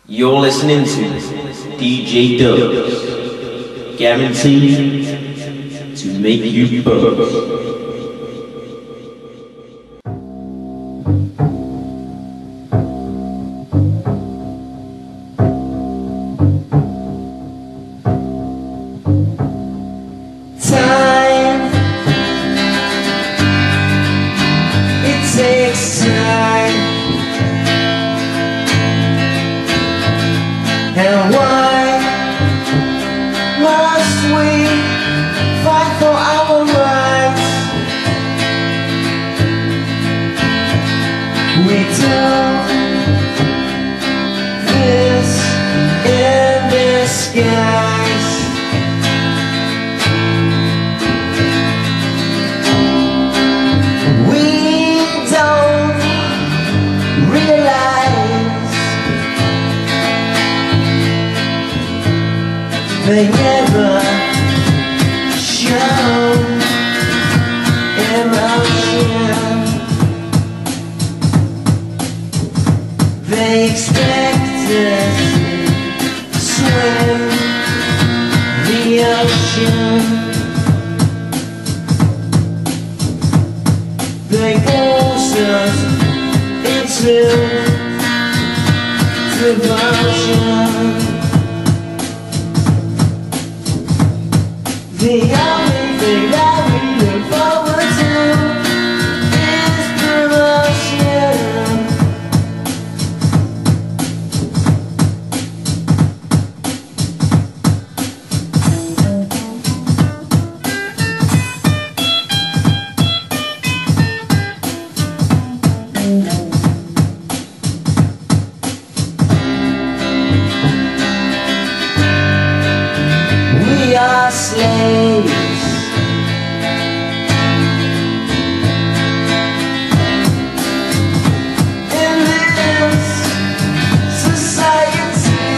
You're listening to DJ Dubs, guaranteed to make you buzz. And why must we fight for our rights? We do this in disguise. We don't realize they never show emotion. They expect us to swim the ocean. They force us into devotion. The only thing that we look forward to is promotion. We are slaves in this society.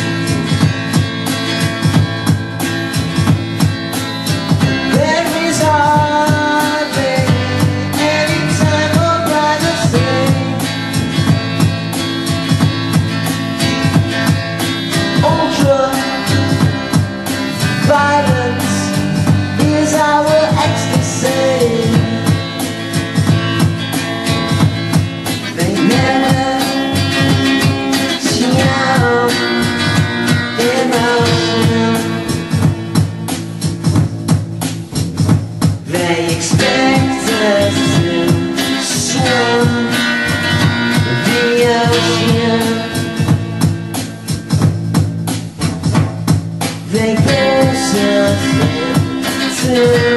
There is hardly any time for privacy. Ultra violence is our ecstasy. They never show emotion. They expect us to swim the ocean. They force us to